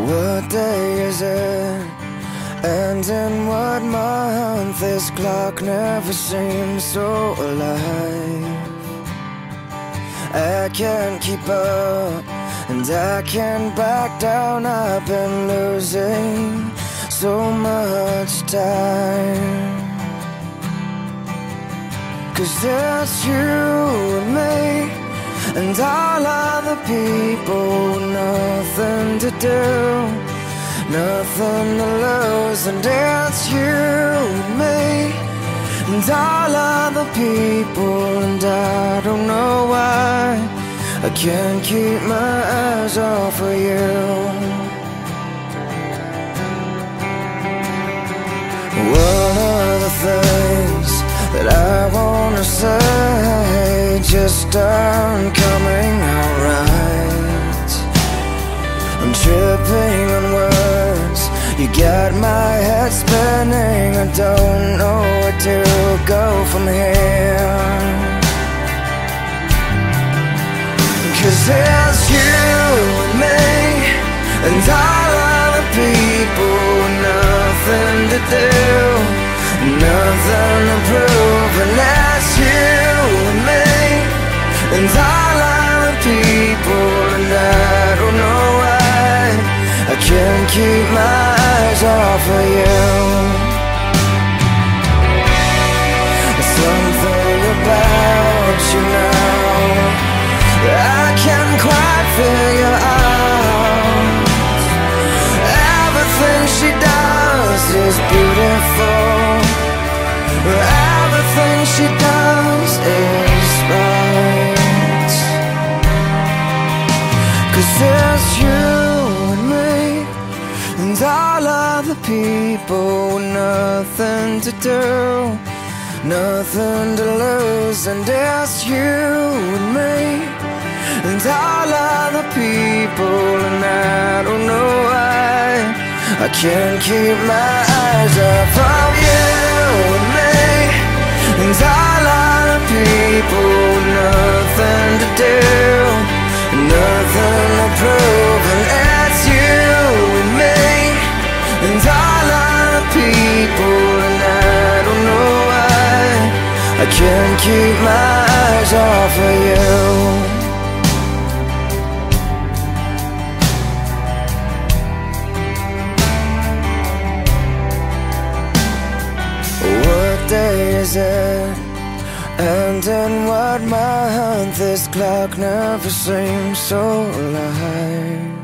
What day is it? And in what month? This clock never seems so alive. I can't keep up, and I can't back down. I've been losing so much time. 'Cause it's you and me, and all other people, nothing to do, nothing to lose. And it's you and me, and all other people, and I don't know why I can't keep my eyes off of you. One of the things that I wanna say just aren't coming out right. I'm tripping on words, you got my head spinning. I don't know where to go from here. 'Cause it's you and me, and all other people, nothing to do, nothing to prove. And that's you and me, and all other people, and I don't know why I can't keep my eyes off of you. Something about you now I can't quite figure out. Everything she does is beautiful. Everything she does is right. 'Cause it's you and me, and all other people, nothing to do, nothing to lose. And it's you and me, and all other people, and I don't know why I can't keep my eyes off of you and me, and all other people, nothing to do, nothing to prove. And it's you and me, and all other people, and I don't know why I can't keep my eyes off of you. What day is it? And in what month? This clock never seems so alive.